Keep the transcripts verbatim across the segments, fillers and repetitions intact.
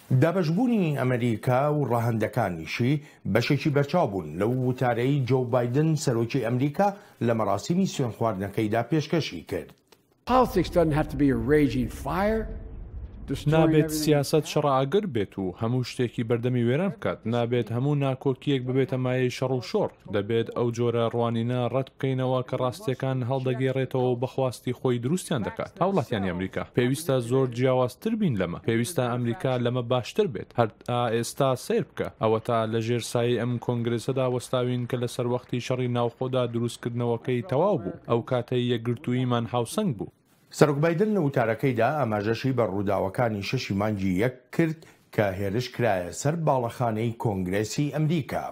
دابەشبوونی ئەمریکا و ڕاهەندەکانیشی بەشێکی بەرچاو بوون لەو وتارەی جۆ بایدن سەرۆکی ئەمریکا لە مەراسیمی سوێن خواردنەکەیدا پێشکەشی کرد. نابێت سیاست شەڕئاگر بێت و هەموو شتێکی بەردەمی وێران بکات، نابێت هەموو ناکۆکیەک ببێتە مایەی شەڕ و شۆڕ، دەبێت ئەو جۆرە ڕوانینە ڕەت بکەینەوە کە ڕاستیەکان هەڵدەگێڕێتەوە و بەخواستی خۆی دروستیان دەکات. هاوڵاتیانی ئەمریکا پێویستە زۆر جیاوازتر بین لەمە، پێویستە ئەمریکا لەمە باشتر بێت. هەر ئێستا سیر بکە ئەوە تا لە ژێر سایەی ئەم کۆنگرێسەدا وەستاوین کە لە سەر وەختی شەڕی ناوخۆدا دروستکردنەوەکەی تەواو بوو، ئەو کاتەی یەکگرتوویمان هاوسەنگ بوو. سەرۆک بایدن لە وتارەکەیدا ئاماژەشی بە ڕووداوەکانی شەشی مانگی یەک کرد کە هێرش کرایە سەر باڵەخانەی کۆنگرێسی ئەمریکا.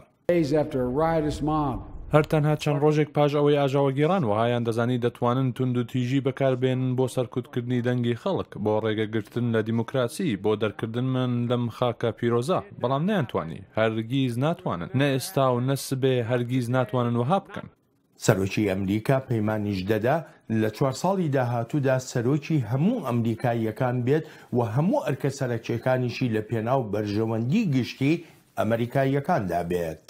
هەر تەنها چەند ڕۆژێک پاش ئەوەی ئاژاوەگیران وهایان دەزانی دەتوانن تونند و تیژی بەکاربێنن بۆ سەرکوتکردنی دەنگی خەڵک، بۆ ڕێگەگرتن لە دیموکراسی، بۆ دەرکردن من لەم خاکە پیرۆزە، بەڵام نەیانتوانی، هەرگیز ناتوانن، نە ئێستا و نە سبێ هەرگیز ناتوانن وەها بکەن. سەرۆکی ئەمریکا پەیمانیش دەدا لە چوار ساڵی داهاتوودا سەرۆکی هەموو ئەمریکاییەکان بێت و هەموو ئەرکە سەرەکیەکانیشی لە پێناو بەرژەوەندی گشتی ئەمریکاییەکاندا بێت.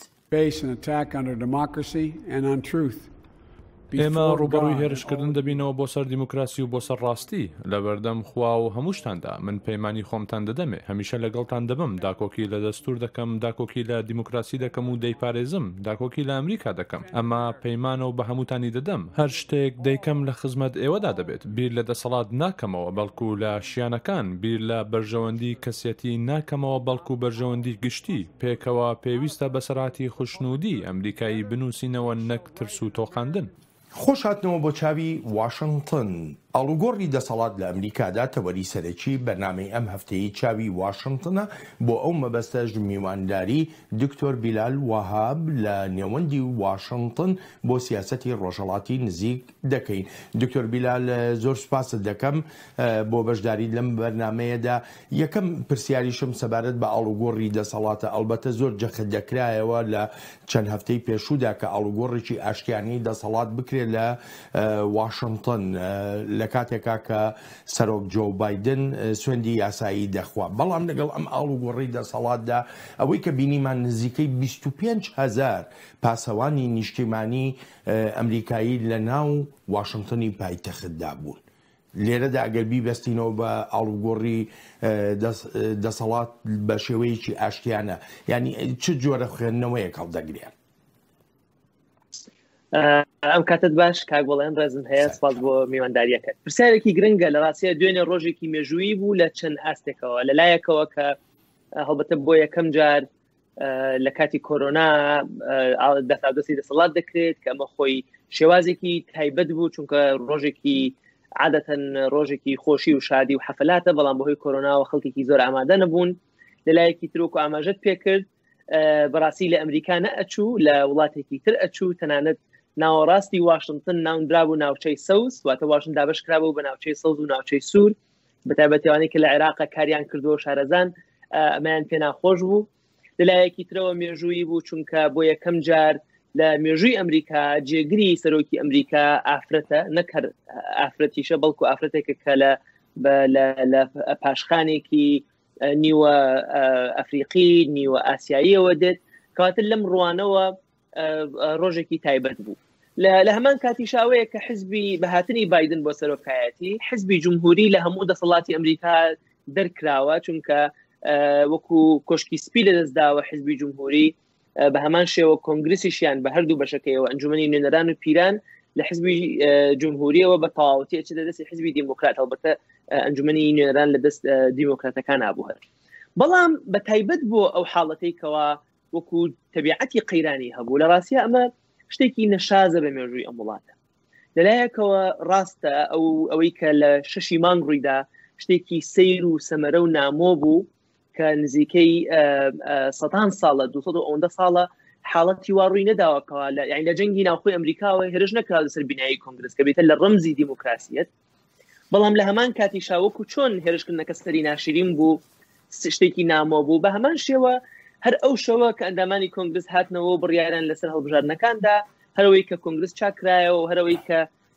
ئێمە ڕوبەڕووی هێرشکردن دەبینەوە بۆ سەر دیموکراسی و بۆ سەر ڕاستی لە بەردەم خوا و هەمووشتاندا. من پەیمانی خۆمتان دەدەمێ، هەمیشە لەگەڵتان دەبم، داکۆکی لە دەستور دەکەم، داکۆکی لە دیموکراسی دەکەم و دەیپارێزم، داکۆکی لە ئەمریکا دەکەم. ئەمە پەیمانە و بە هەمووتانی دەدەم. هەر شتێک دەیکەم لە خزمەت ئێوەدا دەبێت. بیر لە دەسەڵات ناکەمەوە بەڵکو لە شیانەکان، بیر لە بەرژەوەندی کەسیەتی ناکەمەوە بەڵکو بەرژەوەندی گشتی. پێکەوە پێویستە بەسەراتی خوشنودی ئەمریکایی بنووسینەوە نەک ترس و تۆقاندن. خۆش هاتنەوە بۆ چاوی واشنگتن. ئاڵوگۆڕی دەسەڵات لە ئەمریکادا تەوەری سەرەکی بەنامەی ئەم هەفتەیە چاوی واشنگتنە بۆ ئەو مەبەستەش میوانداری دکتۆر بیلال وەهاب لە نێوەندی واشنگتن بۆ سیاسەتی ڕۆژهەڵاتی نزیک دەکەین. دکتۆر بیلال زۆر سوپاست دەکەم بۆ بەشداری لەم بەرنامەیەدا. یەکەم پرسیاریشم سەبارەت بە ئاڵوگۆڕی دەسەڵاتە. ئەڵبەتە زۆر جەخت دەکرایەوە لە چەند هەفتەی پێشوودا کە ئاڵوگۆڕێکی ئاشتیانەی دەسەڵات بکرێت لە واشنگتن لە کاتێکا کە سەرۆک جۆ بایدن سوێندی یاسایی دەخوا. بەڵام لەگەڵ ئەم ئاڵوگۆڕی دەسەڵاتدا ئەوەی کە بینیمان نزیکەی بیست و پێنج هەزار پاسەوانی نیشتیمانی ئەمریکایی لە ناو واشنگتنی پایتەختدا بوون. لێرەدا ئەگەر بیبەستینەوە بە ئاڵوگۆڕی دەسەڵات بە شێوەیەکی ئاشتیانە، یعنی چ جۆرە خوێندنەوەیەک هەڵدەگرێت؟ ئەم کاتت باش کاگوڵێن ڕێزم هەیە. سپاس بۆ میوانداریەکەت. پرسیارێکی گرنگە لە ڕاستیە دوێنێ ڕۆژێکی مێژووی بوو لە چەند ئاستێکەوە لەلایەکەوە کە هەڵبەتە بۆ یەکەم جار لە کاتی کۆرۆنا دەفادەسی دەسەڵات دەکرێت کە ئەمە خۆی شێوازێکی تایبەت بوو، چونکە ڕۆژێکی عادەتەن ڕۆژێکی خۆشی و شادی و حەفلاتە، بەڵام بەهۆی کۆرۆنا و خەڵکێکی زۆر ئامادە نەبوون. لەلایەکی ترۆک و ئاماژەت پێکرد بەڕاستی لە ئەمریکا نەئەچوو، لە وڵاتێکی تر ئەچوو، تەنانەت ناوەڕاستی واشنگتن ناونرابوو ناوچەی سەوز، واتە واشنگتن دابش کرابوو بە ناوچەی سەوز و ناوچەی سوور، بەتایبەتیوانەی کە لە عێراقا کاریان کردووە شارەزان ئەمەیان پێ ناخۆش بوو. لەلایەکی ترەوە مێژووی بوو چونکە بۆ یەکەم جار لە مێژووی ئەمریکا جێگری سەرۆکی ئەمریکا ئافرەتە، نەک هەر ئافرەتیشە بەڵکو ئافرەتێکە کە لە پاشخانێکی نیوە ئەفریقی نیوە ئاسیاییەوە دێت، کەواتر لەم ڕوانەوە ڕۆژێکی تایبەت بوو. لە هەمان کاتی شاوەیە کە حزبی بەهاتنی بایدن بۆ سەرۆکایەتی، حزبی جمهوری لە هەموو دەسەڵاتی ئەمریکا دەرکراوە، چونکە وەکو کۆشکی سپی لە دەستداوە حزبی جمهوری، بە هەمان شێوە کۆنگرسیشیان بە هەردوو بەشەکەیەوە ئەنجومەنی نوێنەران و پیران لە حزبی جمهوریەوە بە تەواوەتی ئەچێتە دەستی حزبی دیموکرات، هەڵبەتە ئەنجومەنی نوێنەران لە دەست دیموکراتەکان نابوو هەر. بەڵام بە تایبەت بۆ ئەو حاڵەتەی کەوا وەکو تەبیعەتی قەیرانی هەبوو، لە ڕاستیە ئەمە شتێکی نەشازە بە مێژووی ئەم وڵاتە. لەلایەکەوە ڕاستە ئەو ئەوەی کە لە شەشی مانگ ڕوویدا شتێکی سەیر و سەمەرە و نامۆ بوو کە نزیکەی سەدان ساڵە دو سەد و ئەوەندە ساڵە حاڵەتی وا ڕووی نەداوەکەوە، یعنی لە جەنگی ناوخۆی ئەمریکاوە هێرش نەکراوە لەسەر بینایی کۆنگرس کە بێتە لە ڕەمزی دیموکراسیەت. بەڵام لە هەمان کاتی شاوەکو چۆن هێرشکردنەکە سەری ناشرین بوو، شتێکی نامۆ بوو، بە هەمان شێوە هەر ئەو شەوە کە ئەندامانی کۆنگرس هاتنەوە بڕیاران لەسەر هەڵبژاردنەکاندا، هەرەوەی کە کۆنگرس چاکرایەوە و هەرەوەی کە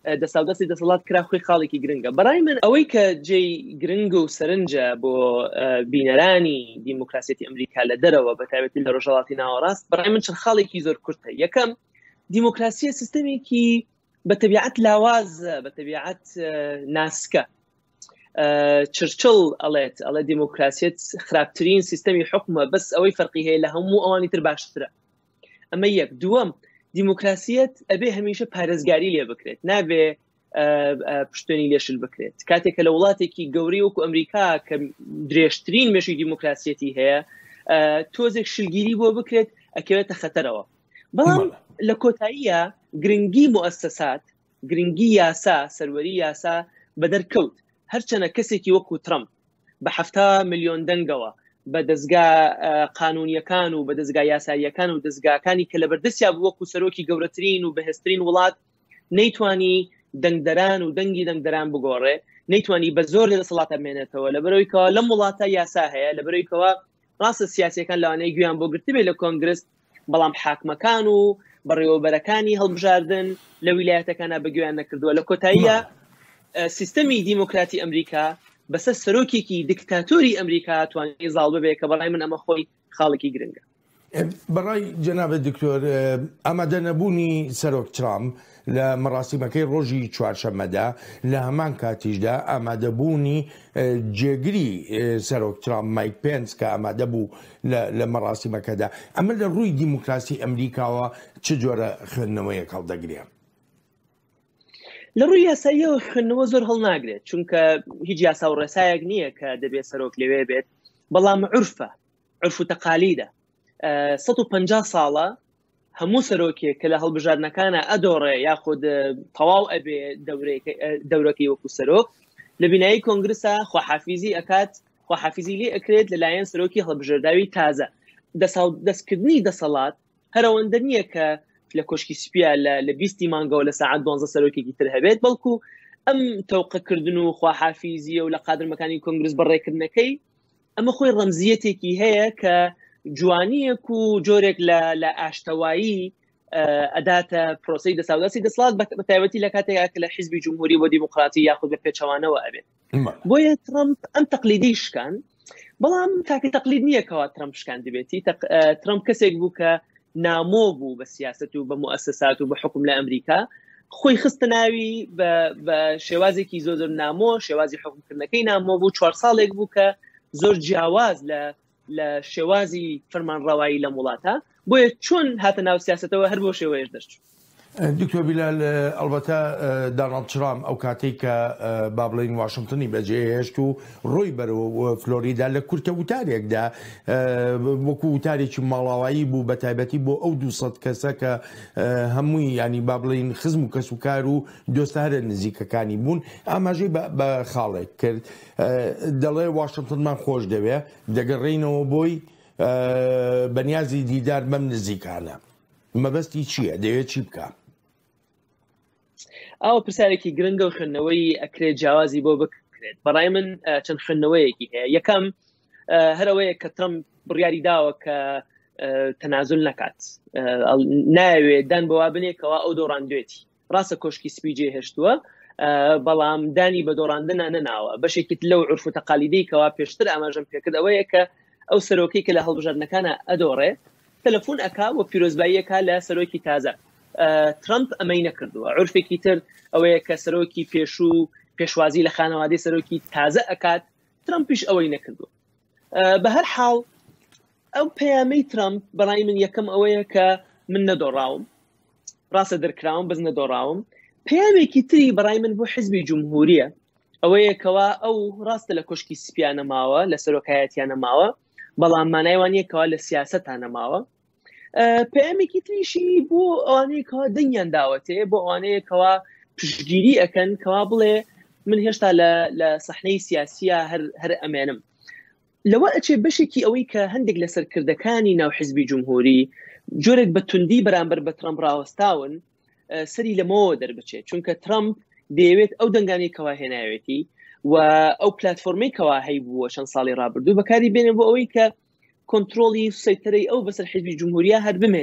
دەسەڵاتی دەسەڵات کرا خۆی خاڵێکی گرنگە. بەڕای من ئەوەی کە جێی گرنگ و سەرنجە بۆ بینەرانی دیموکراسیەتی ئەمریکا لە دەرەوە بە تایبەتی لە ڕۆژهەڵاتی ناوەڕاست، بەڕای من چەند خاڵێکی زۆر کورتە. یەکەم، دیموکراسیە سیستەمێکی بە تەبیعەت لاوازە، بە تەبیعەت ناسکە. چرچل ئەڵێت ئەڵێ دیموکراسیەت خراپترین سیستەمی حکومە، بەس ئەوەی فەرقی هەیە لە هەموو ئەوانی تر باشترە. ئەمە یەک. دووەم، دیموکراسیەت ئەبێ هەمیشە پارێزگاری لێ بکرێت، نابێ پشتێنی لێشل بکرێت. کاتێکە لە وڵاتێکی گەوری وەکو ئەمریکا کە درێژترین مێژووی دیموکراسیەتی هەیە تۆزێک شلگیری بۆ بکرێت ئەکەوێتە خەتەرەوە. بەڵام لە کۆتاییە گرنگی موەسسەسات، گرنگی یاسا، سەروەری یاسا بە دەرکەوت. هەرچەنە کەسێکی وەکو ترامپ بە هەفتا ملیۆن دەنگەوە بە دەستگا قانونیەکان و بە دەستگا یاساییەکان و دەستگاکانی کە لە بەردەستیا وەکو سەرۆکی گەورەترین و بەهێزترین وڵات نەیتوانی دەنگدەران و دەنگی دەنگدەران بگۆڕێ، نەیتوانی بە زۆر لە دەسەڵات بمێنێتەوە، لەبەرەوەیکەوە لەم وڵاتە یاسا هەیە، لەبەرەوەیکەوە ڕاستە سیاسیەکان لەوانەیە گویان بۆ گرتبێ لە کۆنگرس، بەڵام حاکمەکان و بەڕێوەبەرەکانی هەڵبژاردن لە ویلایەتەکانە بەگویان نەکردووە. لە کۆتاییە سیستەمی دیموکراتی ئەمریکا بەسەر سەرۆکێکی دیکتاتۆری ئەمریکا توانێت زاڵ ببێت کە بەڕای من ئەمە خۆی خاڵێکی گرنگە. بەڕای جەنابەت دکتۆر، ئامادە نەبوونی سەرۆک ترامپ لە مەراسیمەکەی ڕۆژی چوارشەممەدا لە هەمان کاتیشدا ئامادەبوونی جێگری سەرۆک ترامپ مایک پێنس کە ئامادە بوو لە مەراسیمەکەدا، ئەمە لە ڕووی دیموکراسی ئەمریکاوە چ جۆرە خوێندنەوەیەک هەڵدەگرێ؟ لە ڕووی یاساییەوە خوێندنەوە زۆر هەڵناگرێت، چونکە هیچ یاسا و ڕێسایەک نییە کە دەبێت سەرۆک لەوێ بێت، بەڵام عورفە، عورف و تەقالیدە. سەد و پەنجا ساڵە هەموو سەرۆکێک کە لە هەڵبژاردنەکانە ئەدۆڕێ یاخود تەواو ئەبێ دەورەکەی وەکو سەرۆک لە بینایی کۆنگرسە خواحافیزی ئەکات، خواحافیزی لێ ئەکرێت لەلایەن سەرۆکی هەڵبژارداوی تازە. دەستکردنی دەسەڵات هەرەوەندە نییە کە لە کۆشکی سپیا لە بیستی مانگەوە لە ساعت دوانزە سەرۆکێکی تر هەبێت، بەڵکو ئەم تەوقەکردن و خواحافیزیە و لە قادرمەکانی کۆنگرس بەڕێکردنەکەی ئەمە خۆی ڕەمزیەتێکی هەیە کە جوانیەک و جۆرێک لە ئاشتەوایی ئەداتە پرۆسی دەسەڵاتی دەسەڵات بە تایبەتی لە کاتێکا کە لە حیزبی جمهوری بۆ دیموکراتی یاخود بە پێچەوانەوە ئەبێت. بۆیە ترامپ ئەم تەقلیدی شکان، بەڵام تاکە تەقلید نییە کەوا ترامپ شکان دەبێتی. ترامپ کەسێک بوو کە نامۆ بوو بە سیاست و بە موسسات و بە حکم لە ئەمریکا، خۆی خستە ناوی بە شێوازێکی زۆر زۆر نامۆ، شێوازی حکومکردنەکەی نامۆ بوو. چوار ساڵێک بوو کە زۆر جیاواز لە لە شێوازی فەرمانڕەوایی لە وڵاتە، بۆیە چۆن هاتە ناو سیاستەوە هەر بۆ شێوەیەش دەچوو. دکتۆر بیلال، ئەلبەتە داناڵد ترامپ ئەو کاتێک کە با بڵێن واشنگتنی بەجێهێشت و ڕۆی بەرەوە فلۆریدا لە کورتە وتارێکدا وەکو وتارێکی ماڵاوایی بوو بە تایبەتی بۆ ئەو دووسەد کەسە کە هەمووی ینی با بڵێن خزم و کەس و کار و دۆستارە نزیکەکانی بوون، ئاماژەی بە خاڵێک کرد. دەڵێ واشنگتنمان خۆش دەوێ، دەگەڕێینەوە بۆی بەنیازی دیدار بەم نزیکانە. مەبەستی چییە؟ دەوێت چی بکە؟ ئەو پرسیارێکی گرنگە و خوێندنەوەی ئەکرێت جیاوازی بۆ بکرێت. بەڕای من چەند خوێندنەوەیەکی هەیە. یەکەم هەرەوەیە کە ترامپ بڕیاری داوە کە تەنازل نەکات، ناوێت دان بەوا بنێکەوە ئەو دۆڕاندوێتی. ڕاستە کۆشکی سپی جێهێشتووە، بەڵام دانی بە دۆڕاندنە نەناوە. بەشێکیت لەو عورف و تەقالیدی کەوا پێشتر ئاماژەم پێکرد ئەوەیە کە ئەو سەرۆکەی کە لە هەڵبژاردنەکانە ئەدۆڕێ تەلەفۆن ئەکا و پیرۆزباییەکە لە سەرۆکی تازە. ترامپ ئەمەی نەکردووە. عورفێکی تر ئەوەیە کە سەرۆکی پێشوو پێشوازی لە خانەوادەی سەرۆکی تازە ئەکات، ترامپیش ئەوەی نەکردووە. بە هەر حاڵ ئەو پەیامەی ترامپ بەڕای من یەکەم ئەوەیە کە من نەدۆڕاوم، ڕاستە دەرکراوم بەس نەدۆڕاوم. پەیامێکی تری بەڕای من بۆ حیزبی جمهوریە ئەوەیە کەوا ئەو ڕاستە لە کۆشکی سپیانە ماوە، لە سەرۆکایەتیانە ماوە، بەڵام مانایوانیەکەوا لە سیاستانە ماوە. پەیامێکی تریشی بۆ ئەوانەیەکەوە دەنگیان داوەتێ، بۆ ئەوانەیەکەوە پشتگیری ئەکەن کەوا بڵێ من هێشتا لە سەحنەی سیاسیە هەر ئەمێنم. لەوە ئەچێ بەشێکی ئەوەی کە هەندێک لە سەرکردەکانی ناو حیزبی جمهوری جۆرێک بە توندی بەرامبەر بە ترامپ ڕاوەستاون سەری لەمەوە دەربچێت، چونکە ترامپ دەیەوێت ئەو دەنگانی کەوا هێناوێتی و ئەو پلتفۆرمەی کەوا هەی بووە چەند ساڵی ڕابردوو بەکاری بێنێ بۆ ئەوەی کە کۆنتترۆلی سەیتەرەی ئەو بەسەر حیزبی جمهوریە هەر بمێنێ.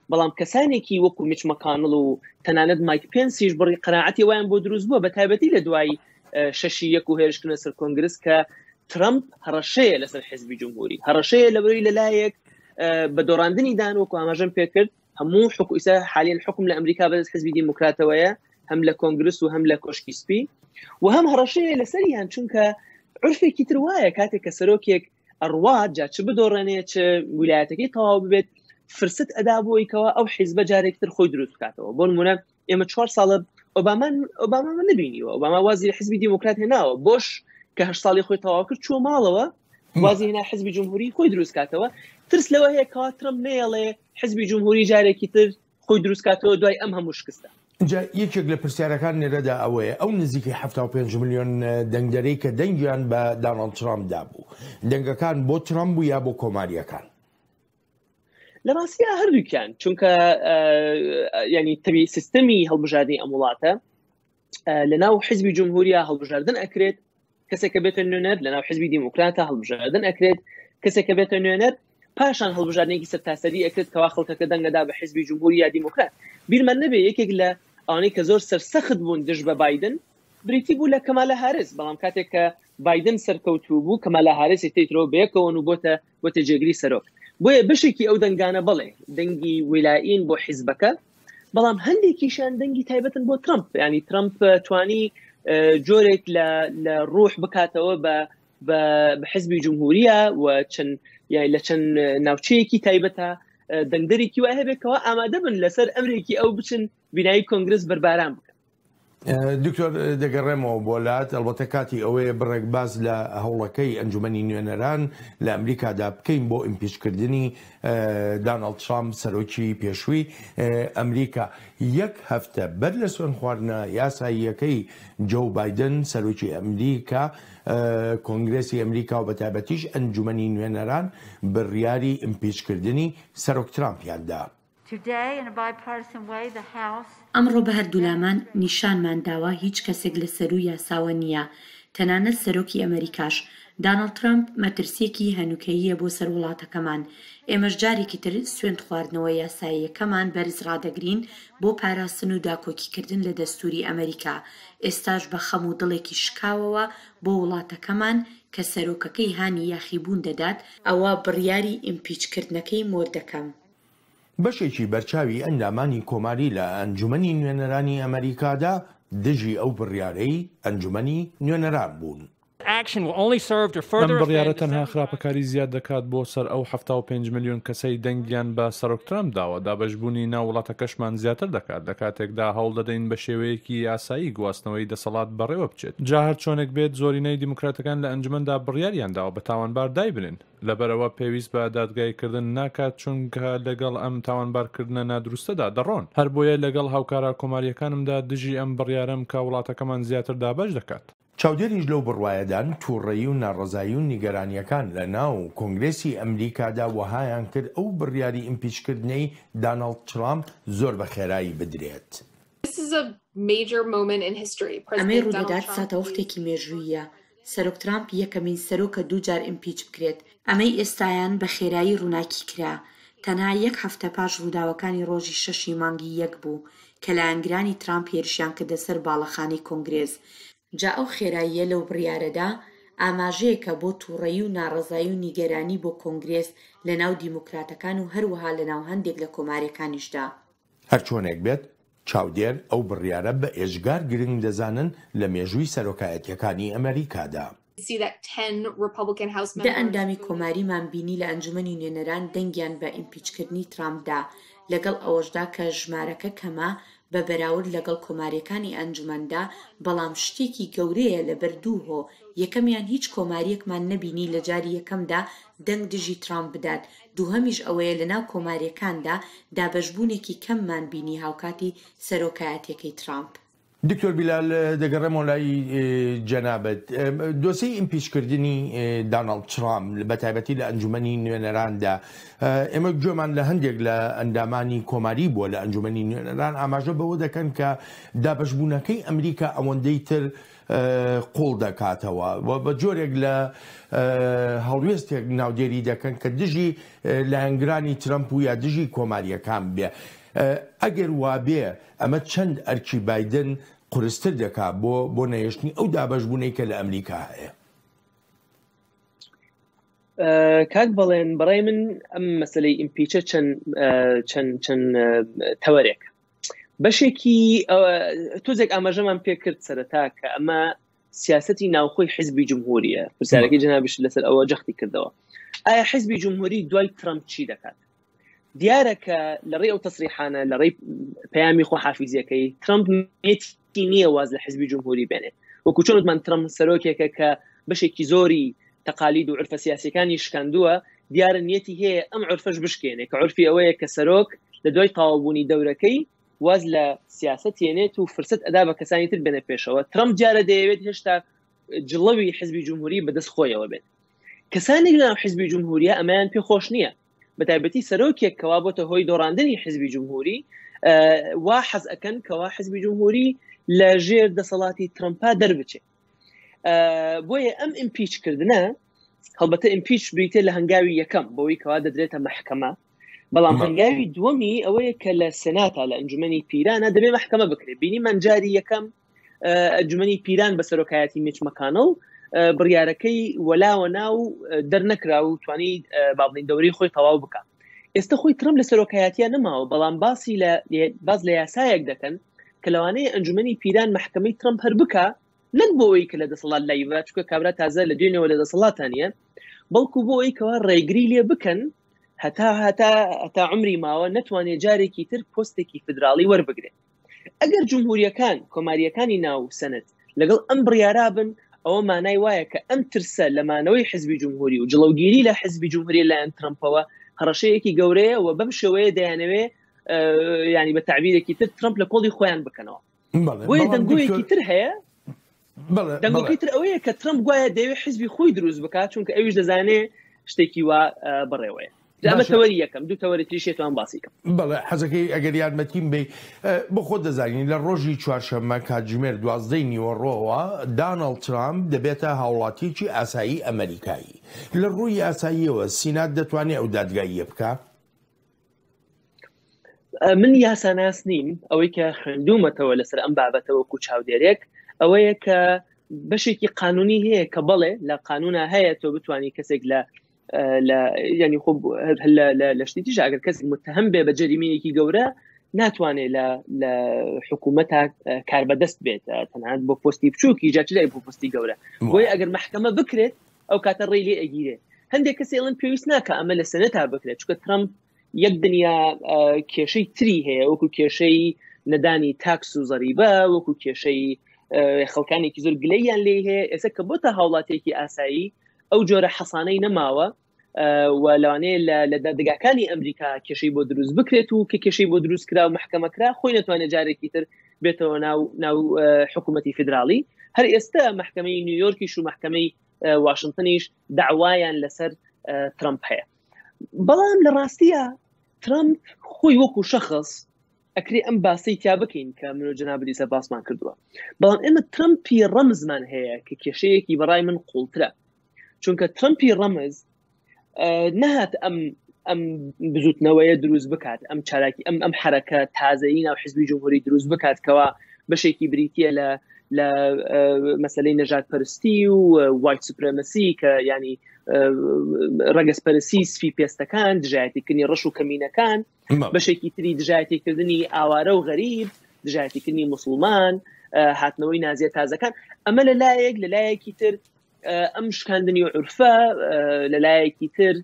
بەڵام کەسانێکی وەکو میچ مەکانڵ و تەنانەت مایک پێنسیش بڕی قەناعەتی وایان بۆ دروست بووە بە تایبەتی لە دوای شەشی یەک و هێرشکردنە سەر کۆنگرس کە ترامپ هەڕەشەیە لەسەر حیزبی جمهوری هەڕەشەیە لەبەرەوەی لەلایەک بە دۆڕاندنی دان وەکو ئاماژەم پێکرد هەموو حکومت ئێستا حالیان حکم لە ئەمریکا بەدەست حیزبی دیموکراتەوەیە هەم لە کۆنگرس و هەم لە کۆشکی سپی و هەم هەڕەشەیە لەسەریان چونکە عرفێکی تر وایە کاتێک کە سەرۆکێک ئەڕوات جا چ بدۆڕێنێ چ ویلایەتەکەی تەواو ببێت فرست ئەدا بۆیکەوە ئەو حیزبە جارێکتر خۆی دروست بکاتەوە بۆ نمونە ئێمە چوار ساڵە ئۆبامان ئۆباما نبینیوە ئۆباما وازی حیزبی دیموکرات هێناوە بۆش کە هەشت ساڵی خۆی تەواو کرد چوە ماڵەوە وازی هێنا حیزبی جمهوری خۆی دروست کاتەوە ترس لەوە هەیە کەوا ترامپ نێڵێ حیزبی جمهوری جارێکی تر خۆی دروست کاتەوە دوای ئەم هەموو شکستە. جا یەکێک لە پرسیارەکان نێرەدا ئەوەیە ئەو نزیکەی هەفتاد و پێنج ملیۆن دەنگدەرەی کە دەنگیان بە داناڵد ترامپ دابوو دەنگەکان بۆ ترامپ بوو یا بۆ کۆماریەکان؟ لە ڕاستیە هەردووکیان چونکە ینی تەبی سیستەمی هەڵبژاردننی ئەم وڵاتە لە ناو حیزبی جمهوریە هەڵبژاردن ئەکرێت کەسێک کە بێتە نوێنەر لە ناو حیزبی دیموکراتە هەڵبژاردن ئەکرێت کەسێک کە بێتە نوێنەر پاشان هەڵبژاردنێکی سەرتاسەری ئەکرێت کەوا خەڵکەکە دەنگەدا بە حیزبی جمهوری یا دیموکرات. بیرمان نەبێ یەکێک لە ئەوانەی کە زۆر سەرسەخت بوون دژ بە بایدن بریتی بوو لە کەمالە هارس بەڵام کاتێک کە بایدن سەرکەوتوو بوو کەمالە هارسی تێیترۆ بەیەکەوەن و بۆتە بۆتە جێگری سەرۆک بۆیە بشێکی ئەو دەنگانە بڵێ دەنگی ویلایین بۆ حیزبەکە بەڵام هەندێکیشان دەنگی تایبەتن بۆ ترامپ ینی ترامپ توانی جۆرێک لە ڕوح بکاتەوە بە حیزبی جمهوریە و چەند لە چەند ناوچەیەکی تایبەتە دەنگدەرێکی وای هەبێتەوە ئامادە بن لەسەر ئەمریکی ئەو بچن بینایی کۆنگرس بەرباران بکەن. دکتۆر دەگەڕێمەوە بۆلات ئەلبەتە کاتی ئەوەیە بڕێک باز لە هەوڵەکەی ئەنجومەنی نوێنەران لە ئەمریکادا بکەین بۆ ئیمپیچکردنی داناڵد ترامپ سەرۆکی پێشووی ئەمریکا یەک هەفتە بەر لە سوێن خواردنە یاساییەکەی جو بایدن سەرۆکی ئەمریکا کۆنگرێسی ئەمریکا و بەتایبەتیش ئەنجومەنی نوێنەران بڕیاری ئیمپیچکردنی سەرۆک ترامپیاندا. ئەمڕۆ بە هەردوولامان نیشانمان داوە هیچ کەسێک لە سەر و یاساوە نییە تەنانەت سەرۆکی ئەمریکاش داناڵد ترامپ مەترسیەکی هەنوکەییە بۆ سەر وڵاتەکەمان ئێمەش جارێکی تر سوێند خواردنەوە یاساییەکەمان بەرز ڕادەگرین بۆ پاراستن و داکۆکیکردن لە دەستوری ئەمریکا ئێستاش بە خەم و دڵێکی شکاوەوە بۆ وڵاتەکەمان کە سەرۆکەکەی هانی یاخیبوون دەدات ئەوە بڕیاری ئیمپیچکردنەکەی مۆردەکەم. بەشێکی بەرچاوی ئەندامانی کۆماری لە ئەنجومەنی نوێنەرانی ئەمریکادا دژی ئەو بڕیارەی ئەنجومەنی نوێنەران بوون. ئەم بڕیارە تەنها خراپەکاری زیاد دەکات بۆ سەر ئەو هەفتاد و پێنج ملیۆن کەسەی دەنگیان بە سەرۆک ترامپ داوە دابەشبوونی ناو وڵاتەکەشمان زیاتر دەکات لە کاتێکدا هەوڵ دەدەین بە شێوەیەکی یاسایی گواستنەوەی دەسەڵات بەڕێوە بچێت جا هەر چۆنێک بێت زۆرینەی دیموکراتەکان لە ئەنجومەندا بڕیاریان داوە بە تاوانبار دای بنن لەبەرەوە پێویست بە دادگایکردن ناکات چونکە لەگەڵ ئەم تاوانبارکردنە نادروستەدا دەڕۆن هەر بۆیە لەگەڵ هاوکارە کۆماریەکانمدا دژی ئەم بڕیارەم کا وڵاتەکەمان زیاتر دابەش دەکات. چاودێریش لەو بڕوایەدان تووڕێی و ناڕەزایی و نیگەرانیەکان لە ناو کۆنگرێسی ئەمریکادا وەهایان کرد ئەو بڕیاری ئیمپیچکردنەی داناڵد ترامپ زۆر بە خێرایی بدرێت. ئەمەی ڕوودەدات ساتەوەختێکی مێژوویە سەرۆک ترامپ یەکەمین سەرۆکە دوو جار ئیمپیچ بکرێت ئەمەی ئێستایان بە خێرایی ڕووناکی کرا تەنها یەک هەفتە پاش ڕووداوەکانی ڕۆژی شەشی مانگی یەک بوو کە لایەنگرانی ترامپ هێرشیان کردە سەر باڵەخانەی کۆنگرێس جا ئەو خێراییە لەو بڕیارەدا ئاماژەیەکە بۆ تووڕەیی و ناڕەزایی و نیگەرانی بۆ کۆنگرێس لە ناو دیموکراتەکان و هەروەها لە ناو هەندێک لە کۆمارەکانیشدا. هەرچۆنێک بێت چاودێر ئەو بڕیارە بە ئێژگار گرنگ دەزانن لە مێژووی سەرۆکایەتیەکانی ئەمریکادا. دە ئەندامی کۆماریمان بینی لە ئەنجومەنی نوێنەران دەنگیان بە ئیمپیچکردنی ترامپدا لەگەڵ ئەوەشدا کە ژمارەکە کەمە بە بەراورد لەگەڵ کۆماریەکانی ئەنجومەندا بەڵام شتێکی گەورەیە لە بەردووهۆ یەکەمیان هیچ کۆماریەکمان نەبینی لە جاری یەکەمدا دەنگ دژی ترامپ بدات دووهەمیش ئەوەیە لە ناو کۆماریەکاندا دابەشبوونێکی کەممان بینی هاوکاتی سەرۆکایەتیەکەی ترامپ. دکتۆر بیلال دەگەڕێمەوە لای جەنابەت دۆسەی ئیمپیچکردنی داناڵد ترامپ بە تایبەتی لە ئەنجومەنی نوێنەراندا ئێمە گوێمان لە هەندێک لە ئەندامانی کۆماری بووە لە ئەنجومەنی نوێنەران ئاماژە بەوە دەکەن کە دابەشبوونەکەی ئەمریکا ئەوەندەی تر قوڵ دەکاتەوە و بە جۆرێک لە هەڵوێستێک ناودێری دەکەن کە دژی لایەنگرانی ترەمپ و یا دژی کۆماریەکان بێ. ئەگەر وابێ ئەمە چەند ئەرکی بایدن قورستر دەکات بۆ بۆ نەیشتنی ئەو دابەشبوونەی کە لە ئەمریکا هەیە. کاک بەڵێن بەڕای من ئەم مەسلەی ئیمپیچە چەند چەند تەوەرێک بەشێکی تۆزێک ئاماژەمان پێ کرد سەرەتا کە ئەمە سیاسەتی ناوخۆی حیزبی جمهوریە. پرسیارەکەی جەنابش لەسەر ئەوە جەختی کردەوە. ئایا حیزبی جمهوری دوای ترەمپ چی دەکات؟ دیارە کە لە ڕێی ئەو تەسریحانە لە ڕێی پەیامی خۆحافیزیەکەی ترەمپ نێتی نییە واز لە حیزبی جمهوری بێنێ. وەکو چۆن وتمان ترەمپ سەرۆکێکە کە بەشێکی زۆری تەقالید و عرفە سیاسیەکانی شکاندووە، دیارە نیەتی هەیە ئەم عرفەش بشکێنێ کە عرفی ئەوەیە کە سەرۆک لە دوای تەواوبوونی دەورەکەی واز لە سیاست یێنێت و فرسەت ئەدا بە کەسانی تر بێنە پێشەوە. ترەمپ جارە دەیەوێت هێشتا جڵەوی حیزبی جمهوری بەدەست خۆیەوە بێت. کەسانێک لەناو حیزبی جمهوریە ئەمەیان پێ خۆش نییە، بە تایبەتی سەرۆکێک کەوا بۆتە هۆی دۆڕاندنی حیزبی جمهوری وا حەز ئەکەن کەوا حیزبی جمهوری لە ژێر دەسەڵاتی ترەمپا دەربچێت. بۆیە ئەم ئیمپیچکردنە هەڵبەتە ئیمپیچ بریتێ لە هەنگاوی یەکەم بۆی کەوا دەدرێتە محکەمە، بەڵام هەنگاوی دووەمی ئەوەیە کە لە سێناتا لە ئەنجومەنی پیرانە دەبێ محکەمە بکرێت. بینی منجاری یەکەم ئەنجومەنی پیران بە سەرۆکایەتی میچ مەکانڵ بڕیارەکەی وەلاوە ناو دەرنەکرا و توانی بابڵین دەوری خۆی تەواو بکە. ئێستا خۆی ترەمپ لە سەرۆکایەتیە نەماوە، بەڵام باسی لە باز لە یاسایەک دەکەن کە لەوانەیە ئەنجومەنی پیران محکەمەی ترەمپ هەر بکە، نەک بۆەوەی کە لە دەسەڵات لایڤە چکە کابرا تازە لە دوێنەوە لە دەسەڵاتانە، بەڵکو بۆ ئەوی کەوا ڕێگری لێ بکەن هەتا هەتا هەتا عمری ماوە نەتوانێت جارێکی تر پۆستێکی فدراڵی وەربگرێت. ئەگەر جمهوریەکان کۆماریەکانی ناو سەنەت لەگەڵ ئەم بڕیارا بن، ئەوە مانای وایە کە ئەم ترسە لەمانەوەی حیزبی جمهوری و جڵەوگیری لە حیزبی جمهوری لایەن ترەمپەوە هەڕەشەیەکی گەورەیە و بەم شێوەیە دەیانەوێ ینی بە تعبیرێکی تر ترەمپ لە کۆڵی خۆیان بکەنەوە. بۆیە دەنگۆیەکی تر هەیە، دەنگۆکی تر ئەوەیە کە ترەمپ گوایە دەوێت حیزبی خۆی دروست بکات، چونکە ئەویش دەزانێ شتێکی وا بڕێوەیە. ئەمە تەوەری یەکەم، دوو تەوەری تریشێتوان باسی کەم. بەڵێ حەزەکەی ئەگەر یارمەتیم بێ بۆ خۆ دەزانین لە ڕۆژی چوارشەممە کاتژمێر دوازدەی نیوەڕۆوە داناڵد ترامپ دەبێتە هاوڵاتیکی ئاسایی ئەمریکایی. لە ڕووی ئاساییەوە سینات دەتوانێت ئەو دادگاییە بکات؟ من یاساناس نیم، ئەوەی کە خوێندومەتەوە لەسەر ئەم بابەتەوە وەکو چاودێرێک ئەوەیە کە بەشێکی قانونی هەیە کە بەڵێ لە قانونە هەیە تۆ بتوانانی کەسێک لە ینی خۆ لە شتیش ئەگەر کەسێک متهم بێ بە جەریمەیەکی گەورە ناتوانێت لە حکوومەتە کار بەدەست بێت تەنانەت بۆ پۆستی بچووکی جاچلای بۆ پۆستی گەورە. بۆی ئەگەر محکەمە بکرێت ئەو کاتە ڕێی لێ ئەگیرێ. هەندێک کەسی ئەڵێن پێویست ناکە ئەمە لە سەنەتا بکرێت، چونکە ترەمپ یەک دنیا کێشەی تری هەیە، وەکو کێشەی نەدانی تاکس و زەریبە، وەکو کێشەی خەڵکانێکی زۆر گلەیان لێ هەیە. ئێستا کە بۆتە هاوڵاتێکی ئاسایی ئەو جۆرە حەسانەی نەماوە و لەوانەیە لە دادگاکانی ئەمریکا کێشەی بۆ دروست بکرێت و کە کێشەی بۆ دروست کرا و محکەمەکرا خۆی نەتوانێت جارێکی تر بێتەوە ناو حکوومەتی فدراڵی. هەر ئێستا محکەمەی نیویۆرکیش و محکەمەی واشنگتنیش داوایان لەسەر ترەمپ هەیە. بەڵام لە ڕاستیە ترەمپ خۆی وەکو شەخص ئەکرێ ئەم باسی تیا بکەین کە من و جەناب لیسە باسمان کردووە، بەڵام ئێمە ترەمپی ڕەمزمان هەیە کە کێشەیەکی بەڕای من قوڵترە، چونکە ترەمپی ڕەمز نەهات ئەم ئەم بزوتنەوەیە دروست بکات، ئەم چالاکی ئەم ئەم حرەکە تازەیی ناو حیزبی جمهوری دروست بکات کەوا بەشێکی بریتیە لە لە مەسلەی نەژاد پەرستی و وایت سوپرەمەسی کە ینی ڕەگەزپەرستی سفی پێستەکان، دژایەتیکردنی ڕەش و کەمینەکان، بەشێکی تری دژایەتیکردنی ئاوارە و غەریب، دژایەتیکردنی موسڵمان، هاتنەوەی نازیە تازەکان. ئەمە لەلایەک لەلایەکی تر ئەم شکاندنی و عورفە، لەلایەکی تر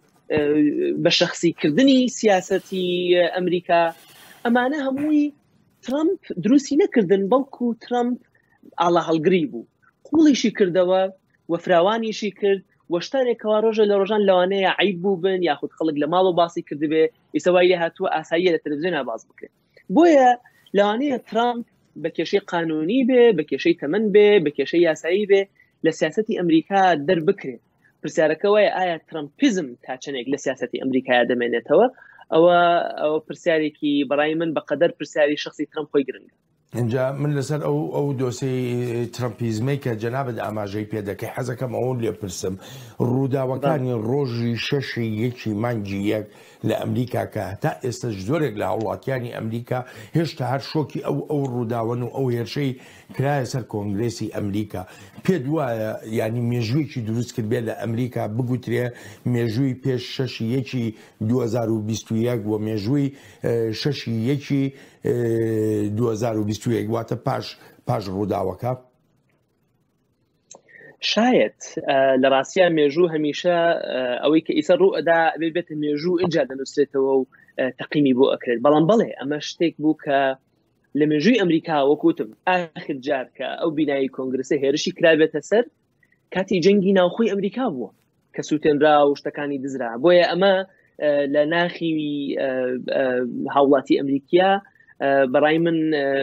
بە شەخصیکردنی سیاسەتی ئەمریکا. ئەمانە هەمووی ترەمپ دروستی نەکردن، بەڵکو ترەمپ ئاڵا هەڵگری بوو، قوڵیشی کردەوە و فراوانیشی کرد و شتانێکەوە ڕۆژە لە ڕۆژان لەوانەیە عیب بوو بن یاخود خەڵک لە ماڵ و باسی کردبێ ئیسەوای لێ هاتووە ئاساییە لە تەلەڤیزیۆنا باز بکرێت. بۆیە لەوانەیە ترەمپ بە کێشەی قانونی بێ، بە کێشەی تەمەن بێ، بە کێشەی یاسایی بێ لە سیاسەتی ئەمریکا دەربکرێت. پرسیارەکە وایە ئایا ترەمپیزم تا چەندێک لە سیاسەتی ئەمریکا دەمێنێتەوە؟ ئەوە ئەوە پرسیارێکی بەڕای من بەقەدەر پرسیاری شخصی ترەمپ خۆی گرنگە. اینجا من لەسەر ئەو ئەو دۆسی ترامپیزمەی کە جەنابەت ئاماژەی پێ دەکەی حەزەکەم ئەوە لێ پرسم ڕووداوەکانی ڕۆژی شەشی یەکی مانگی یەک لە ئەمریکا کە هەتا ئێستش زۆرێک لە هاوڵاتیانی ئەمریکا هێشتا هەر شۆکی ئەو ئەو ڕووداوەن و ئەو هێرشەی کرایە سەر کۆنگرێسی ئەمریکا پێت وایە ینی مێژوویەکی دروست کرد بێت لە ئەمریکا بگوترێ مێژووی پێش شەشی یەکی دوو هەزار و بیست و یەک بۆ مێژووی شەشی یەکی دوو هەزار و بیست و یەک واتە پاش پاش ڕووداوەکە شاید لە ڕاستیان مێژوو هەمیشە ئەوەی کە ئیسە ڕوو ئەدا بێ بێتە مێژوو اینجا دەنووسێتەوە و تەقیمی بۆ ئەکرێت بەڵام بەڵێ ئەمە شتێک بوو کە لە مێژووی ئەمریکا وەکوتم ئاخر جار کە ئەو بینایی کۆنگرسە هێرشی کرابێتە سەر کاتی جەنگی ناوخۆی ئەمریکا بووە کە سووتێنرا و شتەکانی دزرا بۆیە ئەمە لە ناخی هاوڵاتی ئەمریکیا بەڕای من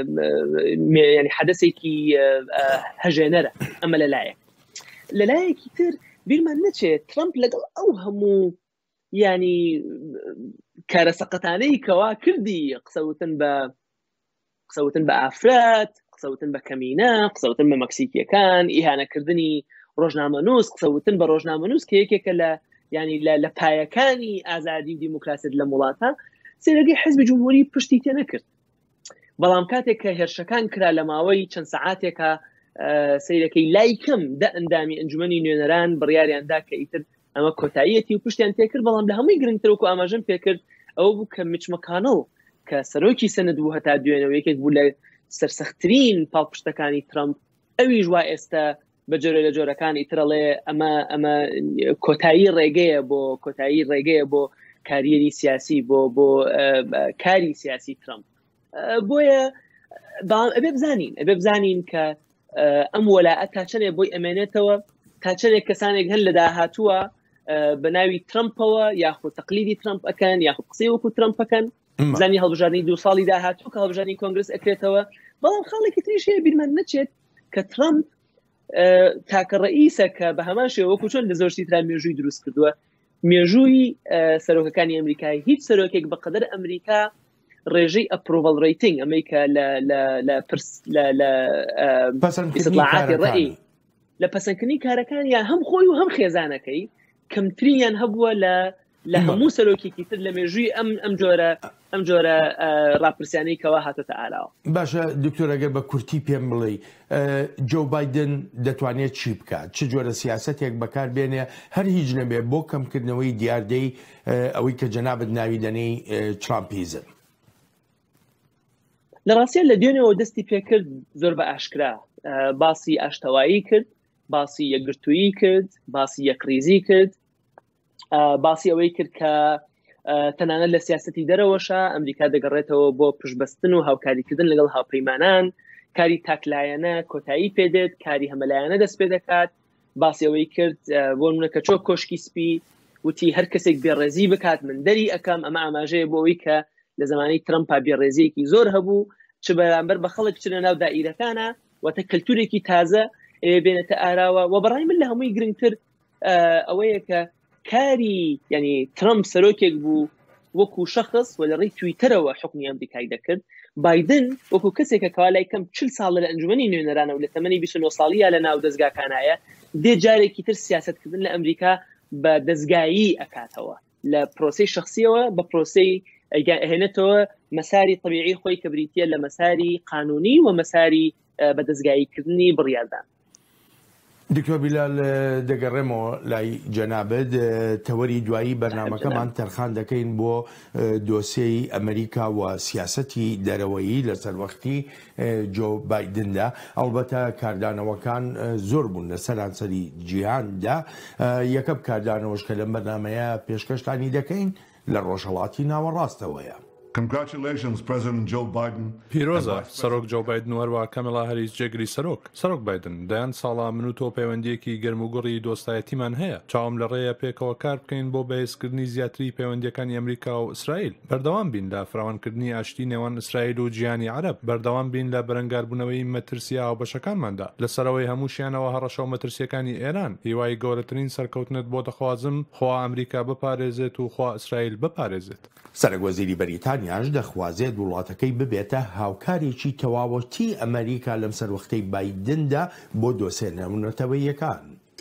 ینی حەدەسێکی هەژێنەرە ئەمە لەلایەک لەلایەکی تر بیرمان نەچێت ترامپ لەگەڵ ئەو هەموو ینی کارە سەقەتانەی کەوا کردی قسەوتن بە قسەوتن بە ئافرەت قسەوتن بە کەمینە قسەوتن بە مەکسیکیەکان ئیهانەکردنی ڕۆژنامەنووس قسەوتن بە ڕۆژنامەنووس کە یەکێکە لە ینی لە پایەکانی ئازادی و دیموکراسی لە وڵاتە سێرەگەی حیزبی جمهوری پشتی تێ نەکرد بەڵام کاتێک کە هێرشەکان کرا لە ماوەی چەند سەعاتێکە سیرەکەی لای کەم دە ئەندامی ئەنجومەنی نوێنەران بڕیاریاندا کە ئیتر ئەمە کۆتاییەتی و پشتیان تێکرد بەڵام لە هەمووی گرنگترەوەکو ئاماژەم پێکرد ئەوە بوو کە میچ مەکانڵ کە سەرۆکی سەنەد بوو هەتا دوێنەوە یەکێک بوو لە سەرسەختترین پاڵپشتەکانی ترامپ ئەویش وا ئێستا بە جۆرە لە جۆرەکان ئیترەڵێ ئەمە ئەمە کۆتایی ڕێگەیە بۆ کۆتایی ڕێگەیە بۆ کاریەری سیاسی بۆ بۆ کاری سیاسی ترامپ بۆیە ئەبێ بزانین ئەبێ بزانین کە ئەم وەلاعەت تا چەندێک بۆی ئەمێنێتەوە تا چەندێک کەسانێک هەن لە داهاتووە بە ناوی ترامپەوە یاخود تەقلیدی ترامپ ئەکەن یاخود قسەی وەکو ترامپ ئەکەن زانی هەڵبژاردننی دوو ساڵی داهاتوو کە هەڵبژاردننی کۆنگرس ئەکرێتەوە بەڵام خاڵێکی تریش هەیە بیرمان نەچێت کە ترامپ تاکە ڕئیسە کە بە هەمان شێوە وەکو چۆن لە زۆرشتی ترا مێژووی دروست کردووە مێژووی سەرۆکەکانی ئەمریکای هیچ سەرۆکێک بەقەدەر ئەمریکا ڕێژەی ئەپرۆڤەڵ ڕیتینگ ئەمریکا لە ئیستیطلاعاتی ڕەئی لە پەسەندکردنی کارەکان یان هەم خۆی و هەم خێزانەکەی کەمتریان هەبووە لە لە هەموو سەرۆکێکی تر لە مێژووی ئەم ئەم جۆرە ئەم جۆرە ڕاپرسیانەی کەوا هاتەتە ئاراوە. باشە دکتۆر ئەگەر بە کورتی پێم بڵێ جۆ بایدن دەتوانێت چی بکات چ جۆرە سیاسەتێک بەکاربێنێ هەر هیچ نەبێ بۆ کەمکردنەوەی دیاردەی ئەوەی کە جەنابەت ناوی دەنەی ترامپیزم. لە ڕاستیان لە دوێنێەوە دەستی پێکرد زۆر بە ئاشکرا باسی ئاشتەوایی کرد باسی یەکگرتوویی کرد باسی یەکریزی کرد باسی ئەوەی کرد کە تەنانەت لە سیاسەتی دەرەوەشە ئەمریکا دەگەڕێتەوە بۆ پشتبەستن و هاوکاریکردن لەگەڵ هاوپەیمانان کاری تاکلایەنە کۆتایی پێدێت کاری هەمەلایەنە دەست پێ دەکات باسی ئەوەی کرد بۆ نمونە کە چۆک کۆشکی سپی وتی هەر کەسێک بێڕێزی بکات من دەری ئەەکەم ئەمە ئاماژەیە بۆ ئەوەی کە لە زمانی ترامپا بێڕێزیەکی زۆر هەبوو چ بەرامبەر بە خەڵک چنە ناو دائیرەکانە واتە کەلتورێکی تازە بێنێتە ئاراوە و بەڕای من لە هەمووی گرنگتر ئەوەیە کە کاری ینی ترامپ سەرۆکێک بوو وەکو شخص و لە ڕێی تویتەرەوە حکمی ئەمریکای دەکرد بایدن وەکو کەسێکە کەوا لای کەم چل ساڵە لە ئەنجومەنی نوێنەرانە و لە تەمەنی بیست و نۆ ساڵیە لە ناو دەستگاکانایە دێ جارێکی تر سیاسەتکردن لە ئەمریکا بە دەستگایی ئەکاتەوە لە پرۆسەی شخصیەوە بە پرۆسەی هێنێتەوە مەساری طبیعی خۆی کە بریتە لە مەساری قانونی و مەساری بەدەستگاییکردنی بڕیاردان. دکتۆر بیلال دەگەڕێمەوە لای جەنابەت تەوەری دوایی بەرنامەکەمان تەرخان دەکەین بۆ دۆسیەی ئەمریکا و سیاسەتی دەرەوەیی لەسەر وەختی جۆ بایدندا ئەڵبەتە کاردانەوەکان زۆر بوون لە سەرانسەری جیهاندا یەکەم کاردانەوەش کە لەم بەرنامەیە پێشکەشتانی دەکەین لە ڕۆژهەڵاتی ناوەڕاستەوەیە. Congratulations, President Joe Biden. پیرۆزە سەرۆک جۆ بایدن وەروە کەمەڵا هەریس جێگری سەرۆک سەرۆک بایدن دەیان ساڵا من و تۆ پەیوەندیەکی گەرموگوڕی دۆستایەتیمان هەیە چاوم لە ڕێیە پێکەوە کار بکەین بۆ بەهێزکردنی زیاتری پەیوەندیەکانی ئەمریکا و ئیسرائیل بەردەوام بین لە فراوانکردنی ئاشتی نێوان ئیسرائیل و جیهانی عەرەب بەردەوام بین لە بەرەنگاربوونەوەی مەترسیە هاوبەشەکانماندا لەسەرەوەی هەمووشیانەوە هەڕەشە و مەترسیەکانی ئێران هیوای گەورەترین سەرکەوتنت بۆ دەخوازم خوا ئەمریکا بپارێزێت و خوا ئیسرائیل بپارێزێت. سەرۆک وەزیری بەریتانیا بریتانیاش دەخوازێت وڵاتەکەی ببێتە هاوکارێکی تەواوەتی ئەمریکا لەم سەروەختەی بایدندا بۆ دۆسێنەونەتەوەیەکان.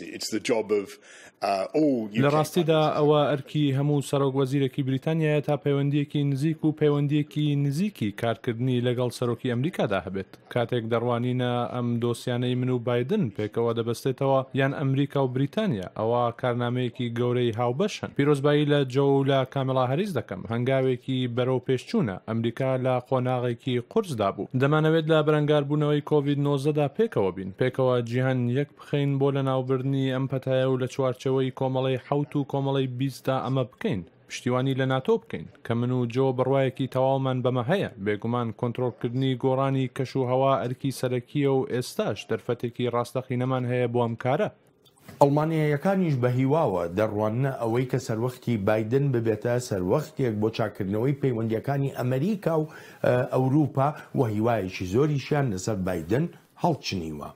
لە ڕاستیدا ئەوە ئەرکی هەموو سەرۆک وەزیرێکی بریتانیایە تا پەیوەندیەکی نزیک و پەیوەندیەکی نزیکی کارکردنی لەگەڵ سەرۆکی ئەمریکادا هەبێت. کاتێک دەڕوانینە ئەم دۆسیانەی من و بایدن پێکەوە دەبەستێتەوە یان ئەمریکا و بریتانیا، ئەوە کارنامەیەکی گەورەی هاوبەشن. پیرۆزبایی لە جۆ و لە کامەلا هەریس دەکەم. هەنگاوێکی بەرەو پێشچوونە ئەمریکا لە قۆناغێکی قورسدا بوو. دەمانەوێت لە بەرەنگاربوونەوەی کۆڤید نۆزدەدا پێکەوە بین، پێکەوە جیهان یەک بخەین بۆ لە ناوبردنی ئەم پەتایە و لە چوارچەوەی کۆمەڵی حوت و کۆمەڵی بیستدا ئەمە بکەین، پشتیوانی لە ناتۆ بکەین کە من و جۆ بڕوایەکی تەواومان بەمە هەیە. بێگومان کۆنتڕۆڵکردنی گۆڕانی کەش و هەوا ئەرکی سەرەکیە و ئێستاش دەرفەتێکی ڕاستەقینەمان هەیە بۆ ئەم کارە. ئەڵمانیایەکانیش بە هیواوە دەڕوانە ئەوەی کە سەروەختی بایدن ببێتە سەروەختێک بۆ چاکردنەوەی پەیوەندیەکانی ئەمریکا و ئەوروپا و هیوایەکی زۆریشیان لەسەر بایدن هەڵچنیوە.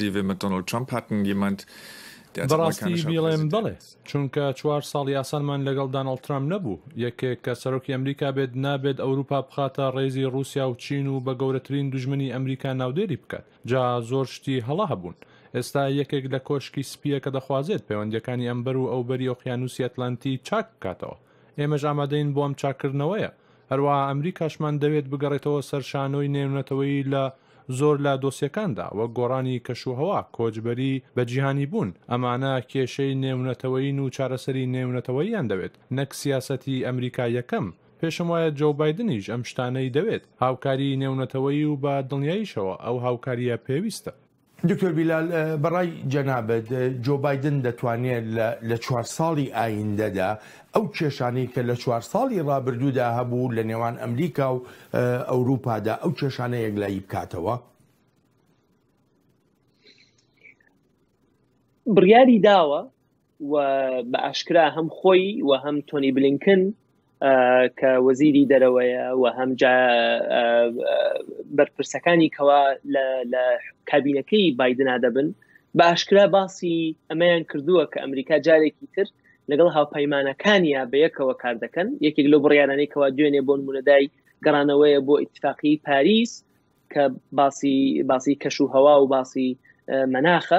بەڕاستی بیڵێم بڵێ، چونکە چوار ساڵ یاسانمان لەگەڵ دانەڵد ترامپ نەبوو. یەکێک کە سەرۆکی ئەمریکا بێت نابێت ئەوروپا بخاتە ڕێزی رووسیا و چین و بە گەورەترین دوژمنی ئەمریکا ناودێری بکات. جا زۆر شتی هەڵا هەبوون. ئێستا یەکێک لە کۆشکی سپیە کە دەخوازێت پەیوەندیەکانی ئەمبەر و ئەوبەری ئۆقیانوسی ئەتلانتی چاک بکاتەوە. ئێمەش ئامادەین بۆ ئەم چاکردنەوەیە. هەروەها ئەمریکاشمان دەوێت بگەڕێتەوە سەر شانۆی نێونەتەوەی لە زۆر لە دۆسیەکاندا وە گۆڕانی کەشوهەوا، کۆچبەری بە جیهانی بوون. ئەمانە کێشەی نێونەتەوەیین و چارەسەری نێونەتەوەییان دەوێت، نەک سیاسەتی ئەمریکا یەکەم. پێشم وایە جۆ بایدنیش ئەم شتانەی دەوێت. هاوکاری نێونەتەوەیی و بە دڵنیاییشەوە ئەو هاوکاریە پێویستە. دکتۆر بیلال، بەڕای جەنابەت جۆ بایدن دەتوانێت لە چوار ساڵی ئایندەدا ئەو کێشانەی کە لە چوار ساڵی ڕابردوودا هەبوو لە نێوان ئەمریکا و ئەوروپادا ئەو کێشانە یەکلایی بکاتەوە؟ بڕیاری داوە و بە ئاشکرا هەم خۆی و هەم تۆنی بلینکن کە وەزیری دەرەوەیە و هەم بەرپرسەکانی کەوا لە کابینەکەی بایدنا دەبن بە ئاشکرا باسی ئەمەیان کردووە کە ئەمریکا جارێکی تر لەگەڵ هاوپەیمانەکانیە بە یەکەوە کار دەکەن. یەکێک لەو بڕیارانەی کەوا دوێنێ بۆ نمونەدای گەڕانەوەیە بۆ ئیتفاقی پاریس کە باسی باسی کەش و هەوا و باسی مەناخە،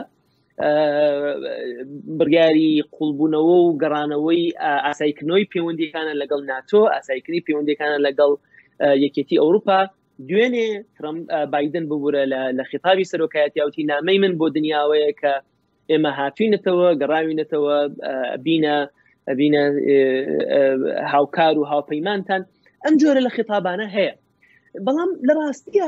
بڕیاری قوڵبوونەوە و گەڕانەوەی ئاسایکردنەوەی پەیوەندیەکانە لەگەڵ ناتۆ، ئاسایکردنی پەیوەندیەکانە لەگەڵ یەکێتی ئەوروپا. دوێنێ بایدن ببوورە لە خیتابی سەرۆکایەتیاوتی نامەی من بۆ دنیاوەیە کە ئێمە هاتوینەتەوە گەڕاوینەتەوە بینە بینە هاوکار و هاوپەیمانتان. ئەم جۆرە لە خیتابانە هەیە، بەڵام لە ڕاستیە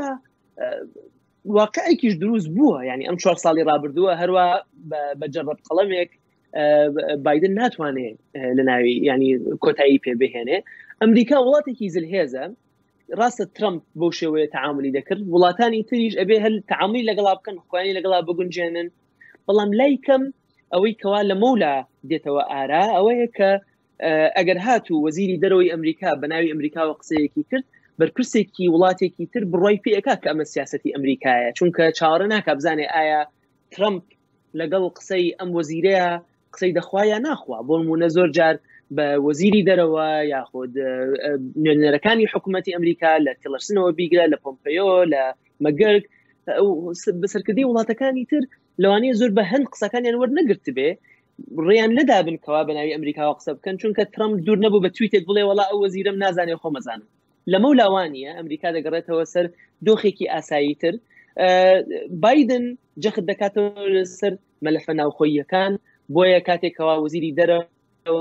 واقعێکیش دروست بووە. یعنی ئەم چوار ساڵی ڕابردووە هەروە بە جەڕەب قەڵەمێک بایدن ناتوانێت لە ناوی ینی کۆتایی پێ بهێنێ. ئەمریکا وڵاتێکی زلهێزە، ڕاستە ترامپ بۆ شێوەیە تەعاملی دەکرد، وڵاتانی تریش ئەبێ هەل تەعاملی لەگەڵا بکەن، خوانی لەگەڵا بگونجێنن. بەڵام لای کەم ئەوەی کەوا لە مەولا دێتەوە ئارا ئەوەیە کە ئەگەر هاتوو وەزیری دەرەوەی ئەمریکا بە ناوی ئەمریکاوە قسەیەکی کرد، بەرپرسێکی وڵاتێکی تر بڕای پێکا کە ئەمە سیاسەتی ئەمریکایە، چونکە چاوەڕە ناکە بزانێ ئایا ترامپ لەگەڵ قسەی ئەم وەزیرەیە قسەی دەخوایە ناخوا. بۆ نمونە زۆر جار بە وەزیری دەرەوە یاخود نوێنەرەکانی حکوومەتی ئەمریکا لە تیلەرسنەوە بیگرە، لە پۆمپیۆ، لە مەگەرگ، بەسەرکردی وڵاتەکانی تر لەوانەیە زۆر بە هەند قسەکانیان وەرنەگرت بێ، ڕێیان نەدابن کەوا بە ناوی ئەمریکاوە قسە بکەن، چونکە ترامپ دوور نەبوو بە تویتێک بڵێ وەڵا ئەو وەزیرم نازانێ خۆ مەزانم. لەمە لاوانیە ئەمریکا دەگەڕێتەوە سەر دۆخێکی ئاسایی تر. بایدن جەخت دەکاتەوە لەسەر مەلەفە ناوخۆییەکان، بۆیە کاتێکەوە وەزیری دەرەوە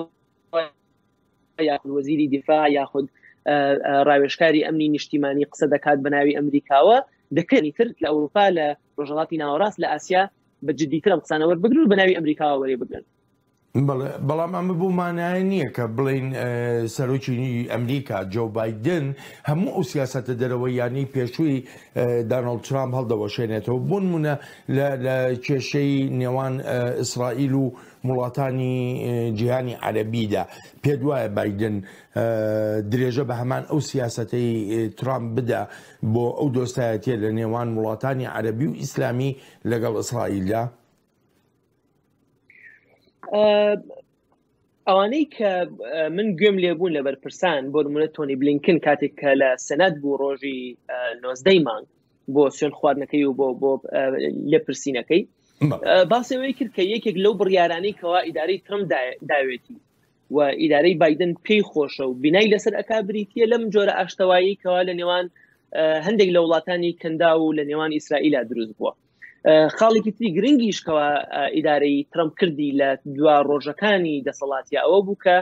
یاخود وەزیری دیفاع یاخود ڕاوێژکاری ئەمنی نیشتیمانی قسە دەکات بە ناوی ئەمریکاوە، دەکەنی تر لە ئەوروپا لە ڕۆژهەڵاتی ناوەڕاست لە ئاسیا بە جددیترم قسانەوە بگرن بە ناوی ئەمریکاوە وەرێ بگرن. بەڵام ئەمە بوومانایە نییە کە بڵین سەرۆکی ئەمریکا جۆ بایدن هەموو ئەو سیاسەتە دەرەوەیانی پێشووی دانەڵد ترامپ هەڵدەوەشێنێتەوە. بۆ نمونە لە کێشەی نێوان ئیسرائیل و وڵاتانی جیهانی عەرەبیدا پێ وایە بایدن درێژە بە هەمان ئەو سیاسەتەی ترامپ بدا بۆ ئەو دۆستایەتیە لە نێوان وڵاتانی عەرەبی و ئیسلامی لەگەڵ ئیسرائیلدا؟ ئەوانەی کە من گوێم لێبوون لە بەرپرسان بۆ نمونە تۆنی بلینکن کاتێک کە لە سەنەت بوو ڕۆژی نۆزدەی مانگ بۆ سوێن خواردنەکەی و بۆ بۆ لێپرسینەکەی باسەوەی کرد کە یەکێک لەو بڕیارانەی کەوا ئیدارەی ترمپ داوێتی و ئیدارەی بایدن پێی خۆشە و بینای لەسەر ئەکا بریتیە لەم جۆرە ئاشتەوایی کەوا لە نێوان هەندێک لە وڵاتانی کەندا و لە نێوان ئیسرائیلا دروست بووە. خاڵێکی تری گرنگیشکەوە ئیدارەی ترمپ کردی لە دوا ڕۆژەکانی دەسەڵاتی ئەوە بوو کە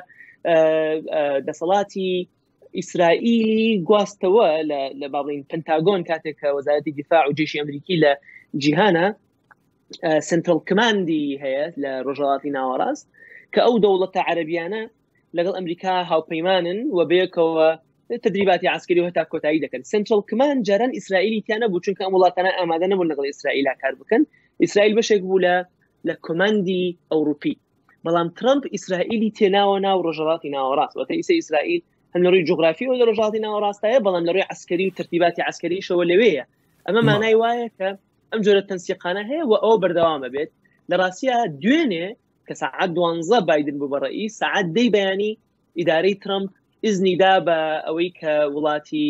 دەسەڵاتی ئیسرائیلی گواستەوە لە باڵین پنتاگۆن کاتێک کە وەزارەتی دیفاع و جێشی ئەمریکی لە جیهانە سنترال کماندی هەیە لە ڕۆژهەڵاتی ناوەڕاست کە ئەو دەوڵەتە عەرەبیانە لەگەڵ ئەمریکا هاوپەیمانن و بەیەکەوە تدریباتی عسکری و هەتا کۆتایی دەکەن. سنترال کمان جاران ئیسرائیلی تیانە بوو چونکە ئەم وڵاتانە ئامادە نەبوون لەگەڵ ئیسرائیلا کار بکەن. ئیسرائیل بەشێک بوو لە لە کۆماندی ئەوروپی، بەڵام ترمپ ئیسرائیلی تێناوە ناو ڕۆژهەڵاتی ناوەڕاست وەتە ئیسە ئیسرائیل هەم لە ڕووی جوغرافی و لە ڕۆژهەڵاتی ناوەڕاستایە، بەڵام لە ڕووی عسکری و ترتیباتی عسکریشەوە لەوەیە. ئەمە مانای وایە کە ئەم جۆرە تەنسیقانە هەیە و ئەوە بەردەوامە بێت. لە ڕاستیە دوێنێ کە ساعات دوانزە بایدن بوو بە ڕەئیس، ساعات دەی بەیانی ئیدارەی ترمپ ئیزنیدا بە ئەوەی کە وڵاتی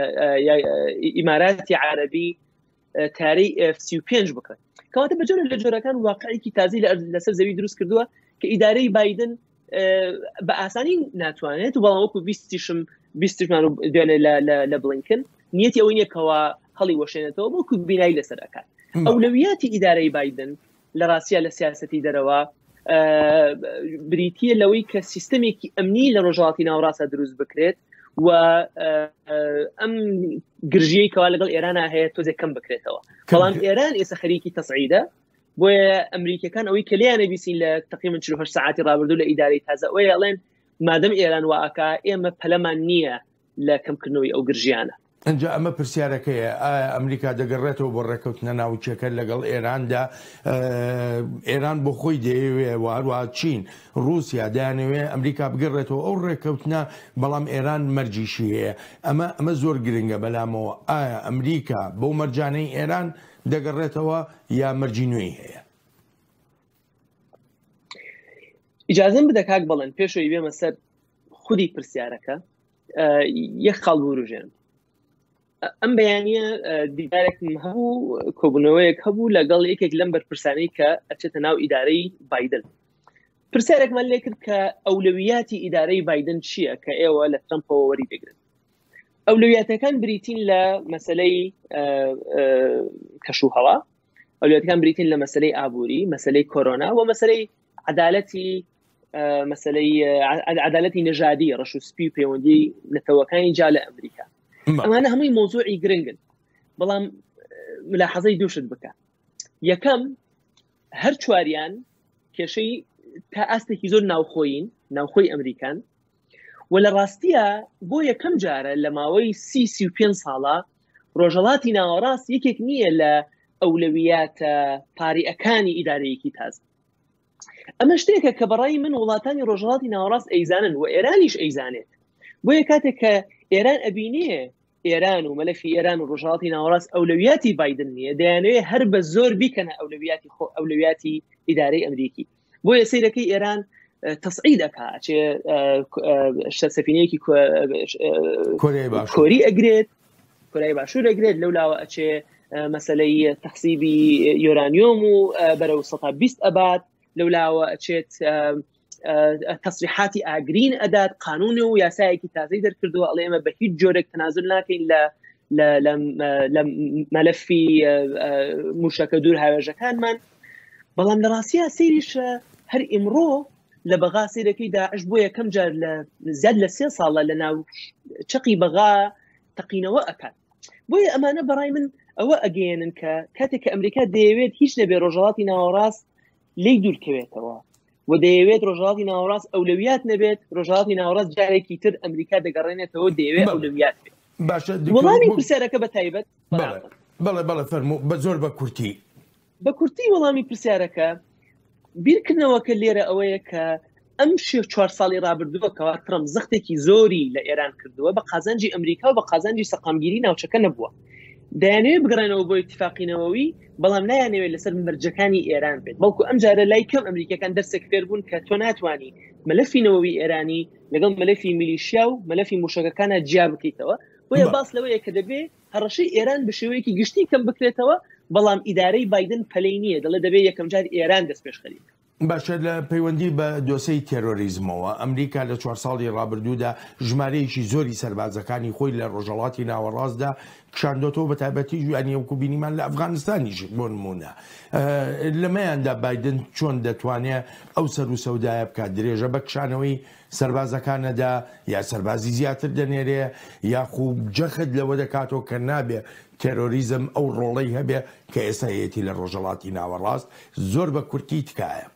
ئیماراتی عەرەبی تارەی ئێف سی و پێنج بکات، کەواتە بەجۆرە لە جۆرەکان واقعێکی تازی لەسەر زەوی دروست کردووە کە ئیدارەی بایدن بە ئاسانی ناتوانێت و بەڵام وەکو بیستیشم بیستیشمان دوێنێ لە بلینکن نیەتی ئەوەی نیەکەوە هەڵی وەشێنێتەوە بۆکو بینایی لەسەر ئەکات. ئەولەویاتی ئیدارەی بایدن لە ڕاستیە لە سیاسەتی دەرەوە بریتیە لەوەی کە سیستەمێکی ئەمنی لە ڕۆژهەڵاتی ناوەڕاستە دروست بکرێت و ئەم گرژیەی کەوا لەگەڵ ئێرانە هەیە تۆزێک کەم بکرێتەوە. بەڵام ئێران ئێستا خەریکی تەسعیدە، بۆیە ئەمریکەکان ئەوەی کە لیانە بیسین لە تقریباً چل و هەشت ساعتی ڕابردوو لە ئیدارەی تازە ئەوەیە ئەڵێن مادەم ئێران واکە ئێمە پەلەمان نییە لە کەمکردنەوەی ئەو گرژیانە. ئەنجا ئەمە پرسیارەکەیە ئایا ئەمریکا دەگەڕێتەوە بۆ ڕێکەوتنە ناوچەکە لەگەڵ ئێراندا؟ ئێران بۆ خۆی دەیەوێ وهروە چین رووسیا دایانەوێ ئەمریکا بگەڕێتەوە ئەو ڕێکەوتنە، بەڵام ئێران مەرجیشی هەیە. ئەمە ئەمە زۆر گرنگە بەلامەوە. ئایا ئەمریکا بەو مەرجانەی ئێران دەگەڕێتەوە یا مەرجی نوێی هەیە؟ ئیجازەم بدە کاک بەڵێن پێشەوەی بێمە سەر خودی پرسیارەکە یەک خاڵ بوروژێن. ئەم بەیانیە دیدارێکم هەبوو، کۆبوونەوەیەک هەبوو لەگەڵ یەکێک لەم بەرپرسانەی کە ئەچێتە ناو ئیدارەی بایدن. پرسیارێکمان لێ کرد کە ئەولەویاتی ئیدارەی بایدن چییە کە ئێوە لە ترمپەوە وەری دەگرن. ئەولەویاتەکان بریتین لە مەسەلەی کەشوهەوا، ئەولەویاتەکان بریتین لە مەسەلەی ئابووری، مەسەلەی کۆرۆنا و مەسەلەی عەدالەتی مەسەلەی عەدالەتی نەژادی، ڕەش و سپی و پەیوەندی نەتەوەکانی جا لە ئەمریکا. ئەمانە هەمووی مۆزوعی گرنگن، بەڵام ملاحەزەی دووشت بکە. یەکەم، هەر چواریان کێشەی تا ئاستێکی زۆر ناوخۆین ناوخۆی ئەمریکان و لە ڕاستیە بۆ یەکەم جارە لە ماوەی سی سی و پێنج ساڵە ڕۆژهەڵاتی ناوەڕاست یەکێک نییە لە ئەولەویاتە پارێئەکانی ئیدارەیەکی تازە. ئەمە شتێکە کە بەڕای من وڵاتانی ڕۆژهەڵاتی ناوەڕاست ئەیزانن و ئێرانیش ئەیزانێت. بۆیە کاتێک کە ئێران ئەبینێ ئێران و مەلەفی ئێران و ڕۆژهەڵاتی ناوەڕاست ئەولەویاتی بایدن نییە، دەیانەوێت هەر بە زۆر بیکەنە ئەولەویاتی خۆ ئەولەویاتی ئیدارەی ئەمریکی. بۆیە سەیرەکەی ئێران تەسعید ئەکا، چێ سەفینەیەکی کۆری ئەگرێت، کۆریای باشوور ئەگرێت، لەولاوە ئەچێ مەسەلەی تەخسیبی یۆرانیۆم و بەرەو سەد و بیست ئەبات، لەولاوە ئەچێت تەسریحاتی ئاگرین ئەدات، قانون و یاسایەکی تازەی دەرکردووە ئەڵێ ئێمە بە هیچ جۆرێک تەنازل ناکەین لە مەلەفی موشەکە دوور هاوێژەکانمان. بەڵام لە ڕاستیە سەیریش هەر ئیمڕۆ لە بەغا سەیرەکەی داعش بۆ یەکەم جار لە زیاد لە سێ ساڵە لە ناو چقی بەغا تەقینەوە ئەکات. بۆیە ئەمانە بەڕای من ئەوە ئەگەێنن کە کاتێک کە ئەمریکا دەیەوێت هیچ نەبێ ڕۆژهەڵاتی ناوەڕاست لی دوورکەوێتەوە و دەیەوێت ڕۆژهەڵاتی ناوەڕاست ئەولەویات نەبێت، ڕۆژهەڵاتی ناوەڕاست جارێکی تر ئەمریکا دەگەڕێنێتەوە دەیەوێت ئەولەویات بێت. وەڵامی پرسیارەکە بە تایبەت بەڵێ بەڵێ فەرموو بە زۆر بە کورتی بە کورتی وەڵامی پرسیارەکە بیرکردنەوەکە لێرە ئەوەیە کە ئەم شێ چوار ساڵی ڕابردووە کەوا ترمپ زەختێکی زۆری لە ئێران کردووە بە قازانجی ئەمریکا و بە قازانجی سەقامگیری ناوچەکە نەبووە. دەیانەوێت بگەڕێنەوە بۆ ئیتفاقینەوەوی بەڵام نایانەوێت لەسەر مەرجەکانی ئێران بێت بەڵکو ئەم جارە لای کەم ئەمریکەکان دەرسێک فێر بوون کە تۆ ناتوانانی مەلەفینەوەوی ئێرانی لەگەڵ مەلەفی میلیشیا و مەلەفی موشەکەکانە جیا بکەیتەوە بۆیە باس لەوەیە کە دەبێت هەڕەشەی ئێران بە شێوەیەکی گشتی کەم بکرێتەوە بەڵام ئیدارەی بایدن پەلەی نییە دەڵێ دەبێت یەکەم جار ئێران دەست پێشخەری باشە لە پەیوەندی بە دۆسەی تێرۆریزمەوە ئەمریکا لە چوار ساڵی ڕابردوودا ژمارەیەکی زۆری سەربازەکانی خۆی لە ڕۆژهەڵاتی ناوەڕاستدا کشاندۆتەوە بە تایبەتی ژوانی وەکو بینیمان لە ئەفغانستانیش بۆ نمونە لەمەیاندا بایدن چۆن دەتوانێت ئەو سەر و سەودایە بکات درێژە بە کشانەوەی سەربازەکانەدا یا سەربازی زیاتر دەنێرێ یاخوب جەخت لەوە دەکاتەوە کە نابێ تێرۆریزم ئەو ڕۆڵەی هەبێ کە ئێستا هەیەی لە ڕۆژهەڵاتی ناوەڕاست زۆر بە کورتی تکایە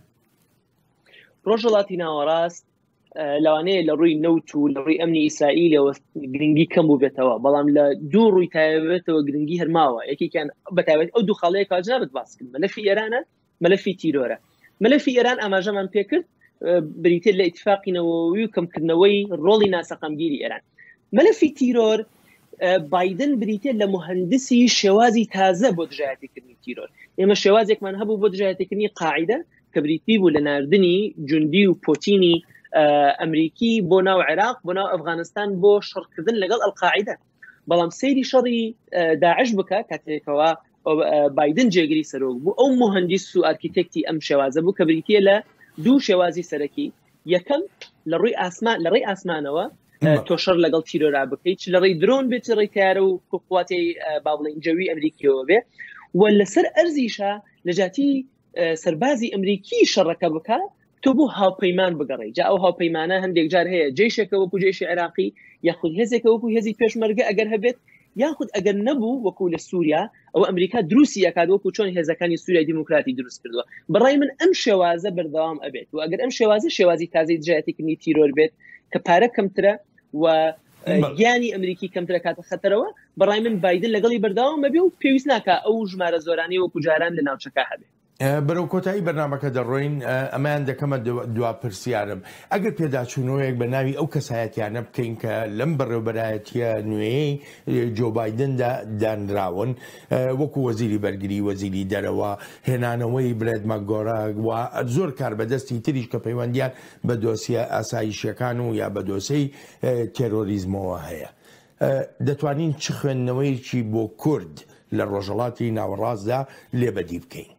ڕۆژهڵاتی ناوەڕاست لەوانەیە لە ڕووی نەوت و لە ڕووی ئەمنی ئیسرائیلەوە گرنگی کەم بوو بێتەوە بەڵام لە دوو ڕووی تایبێتەوە گرنگی هەرماوە یەکێکیان بەتایبەت ئەو دوو خاڵەیە کاجنابێت باسکرد مەلەفی ئێرانە مەلەفی تیرۆرە مەلەفی ئێران ئاماژەمان پێکرد بریتێت لە ئیتفاقینەوەی و کەمکردنەوەی ڕۆڵی ناسەقامگیری ئێران مەلەفی تیرۆر بایدن بریتێت لە مهندسی شێوازی تازە بۆ دژایەتیکردنی تیرۆر ئێمە شێوازێکمان هەبوو بۆ دژایەتیکردنی قاعیدە کە بریتی بوو لە ناردنی جوندی و پۆتینی ئەمریکی بۆ ناو عێراق بۆ ناو ئەفغانستان بۆ شەڕکردن لەگەڵ ئەلقاعیدە بەڵام سەیری شەڕی داعش بکە کاتێکەوە بایدن جێگیری سەرۆک بوو ئەو مهندس و ئارکیتێکتی ئەم شێوازە بوو کە بریتە لە دوو شێوازی سەرەکی یەکەم لە ڕووی ئاسمان لە ڕێی ئاسمانەوە تۆ شەڕ لەگەڵ تیرۆرا بکەیت لە ڕێی درۆن بێت ڕێی تیارە و قوواتی باڵێن جەوی ئەمریکیەوە بێ و لەسەر ئەرزیشە لەجاتی سەربازی ئەمریکی شەڕەکە بکە تۆ بۆ هاوپەیمان بگەڕێ جا ئەو هاوپەیمانە هەندێک جار هەیە جێشێکە وەکو جێشی عێراقی یاخود هێزێکە وەکو هێزی پێشمەرگە ئەگەر هەبێت یاخود ئەگەر نەبوو وەکو لە سووریا ئەو ئەمریکا دروستی ئەکات وەکو چۆن هێزەکانی سووریای دیموکراتی دروست کردووە بەڕای من ئەم شێوازە بەردەوام ئەبێت و ئەگەر ئەم شێوازە شێوازی تازەی دژایەتیکردنی تیرۆر بێت کە پارە کەمترە و گیانی ئەمریکی کەمترە کاتە خەتەرەوە بەڕای من بایدن لەگەڵی بەردەوام مەبێ و پێویست ناکە ئەو ژمارە زۆرانی وەکو جاران لە ناوچەکە هەبێت بەرەو کۆتایی بەرنامەکە دەڕۆین ئەمان دەکەمە دوا پرسیارم ئەگەر پێداچوونەوەیەک بە ناوی ئەو کەسایەتیانە بکەین کە لەم بەڕێوەبەرایەتیە نوێی جۆ بایدندا دانراون وەکو وەزیری بەرگری وەزیری دەرەوە هێنانەوەی برێد مەگۆڕاگ و زۆر کار بەدەستی تریش کە پەیوەندیان بە دۆسیە ئاسایشیەکان و یا بە دۆسەی تێرۆریزمەوە هەیە دەتوانین چ خوێندنەوەیکی بۆ کورد لە ڕۆژهەڵاتی ناوەڕاستدا لێبەدی بکەین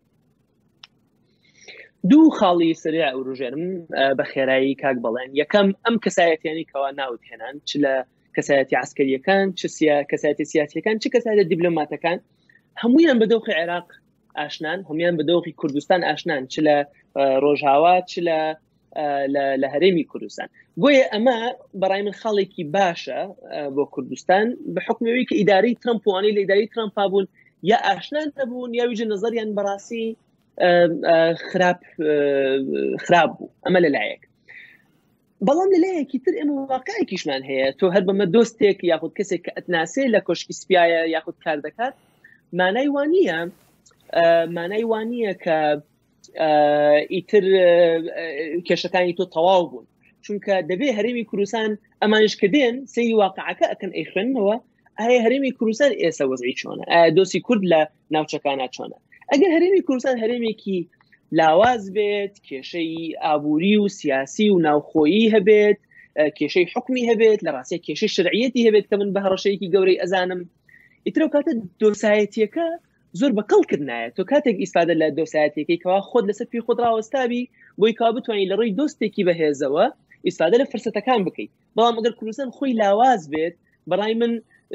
دوو خاڵی سریع و ڕژێرم بە خێرایی کاک بەڵێن یەکەم ئەم کەسایەتیانی کەوا ناوت هێنان چ لە کەسایەتی عسکەریەکان چ کەسایەتی سیاسیەکان چ کەسایەتی دیبلۆماتەکان هەمویان بە دۆخی عێراق ئاشنان هەمویان بە دۆخی کوردستان ئاشنان چ لە ڕۆژهاوا چ لە لە هەرێمی کوردستان بۆیە ئەمە بەڕای من خاڵێکی باشە بۆ کوردستان بە حکمەوەی کە ئیدارەی ترەمپ وانەی لە ئیدارەی ترەمپ بوون یا ئاشنان نەبوون یا ویژە نەزەریان بەڕاستی خراپ خراپ بوو ئەمە لەلایەک بەڵام لەلایەکی تر ئێمە واقعێکیشمان هەیە تۆ هەر بەمە دۆستێک یاخود کەسێک کە ئەتناسێ لە کۆشکی سپایە یاخود کار دەکات مانای وانە مانای وانە کە ئیتر کێشەکانی تۆ تەواو بوون چونکە دەبێ هەرێمی کوردستان ئەمانش کە دێن سەیری واقعەکە ئەکەن ئەی خوێننەوە ئایا هەرێمی کوردستان ئێستا وەزعی چۆنە ئایا دۆسی کورد لە ناوچەکانە چۆنە ئەگەر هەرێمی کوردستان هەرێمێکی لاواز بێت کێشەی ئابووری و سیاسی و ناوخۆیی هەبێت کێشەی حکمی هەبێت لە ڕاستیە کێشەی شرعیەتی هەبێت کە من بە هەڕەشەیەکی گەورەی ئەزانم ئیتر و کاتە دۆسایەتیەکە زۆر بەکەڵکردنایە تۆ کاتێک ئیسفادە لە دۆسایەتێکی کەوا خۆت لەسەر پێی خۆت ڕاوەستابی بۆی کا بتوانین لە ڕۆی دۆستێکی بەهێزەوە ئیسفادە لە فرسەتەکان بکەیت بەڵام ئەگەر کوردستان خۆی لاواز بێت بەڕای من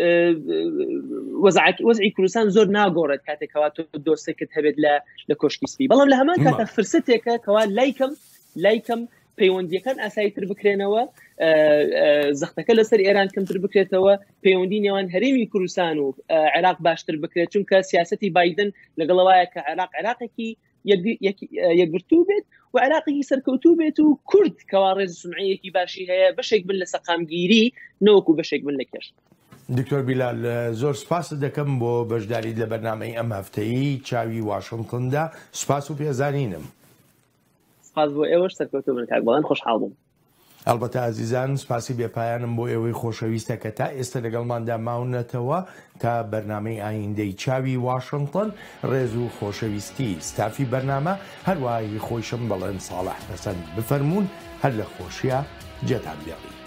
وەزعی کوردستان زۆر ناگۆڕێت کاتێکەوە تۆ دۆستێکت هەبێت لە لە کۆشکی سپی بەڵام لە هەمان کاتە فرسەتێکە کەوا لایکەم لایکەم پەیوەندیەکان ئاساییتر بکرێنەوە زەختەکە لەسەر ئێران کەمتر بکرێتەوە پەیوەندی نێوان هەرێمی کوردستان و عێراق باشتر بکرێت چونکە سیاسەتی بایدن لەگەڵەوەیە کە عێراق عێراقێکی یەکگرتوو بێت و عێراقێکی سەرکەوتوو بێت و کورد کەوا ڕێز سمعەیەکی باشی هەیە بەشێک بن لە سەقامگیری نەوەکو بەشێک بن لە کێش دکتۆر بیلال زۆر سپاس دەکەم بۆ بەشداریت لە بەرنامەی ئەم هەفتەیی چاوی واشنگتندا سپاس و پێزانینم سپاس بۆ ئێوەش سەرکەوتوو بن کاک بەڵێن خۆشحاڵ بووم ئەلبەتە ئازیزان سپاسی بێپایانم بۆ ئێوەی خۆشەویستە کە تا ئێستا لەگەڵماندا ماونەتەوە تا بەرنامەی ئایندەی چاوی واشنگتن. ڕێز و خۆشەویستی ستافی بەرنامە هەروەهی خۆشم بەڵێن ساڵح پەسەند بفەرمونون هەر لە خۆشیە جێتان بێڵی.